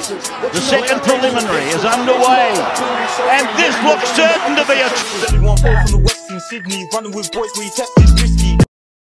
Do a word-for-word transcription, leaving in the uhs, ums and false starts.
The second preliminary is underway, and this looks certain to be a... Everyone both from the Western Sydney, running with boys where you test is risky.